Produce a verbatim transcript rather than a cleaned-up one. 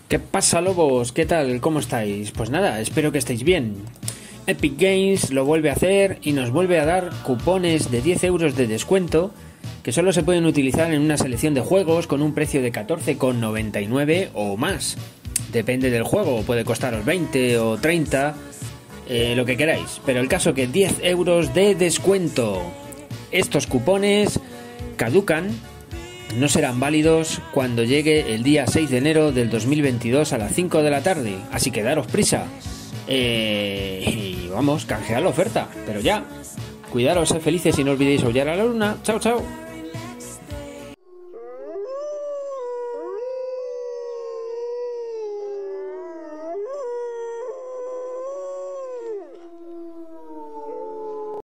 ¿Qué pasa, lobos? ¿Qué tal? ¿Cómo estáis? Pues nada, espero que estéis bien. Epic Games lo vuelve a hacer y nos vuelve a dar cupones de diez euros de descuento que solo se pueden utilizar en una selección de juegos con un precio de catorce con noventa y nueve o más. Depende del juego, puede costaros veinte o treinta, eh, lo que queráis. Pero el caso que diez euros de descuento. Estos cupones caducan, no serán válidos cuando llegue el día seis de enero del dos mil veintidós a las cinco de la tarde. Así que daros prisa. Eh, y vamos, canjear la oferta. Pero ya, cuidaros, sed felices y no olvidéis aullar a la luna. Chao, chao.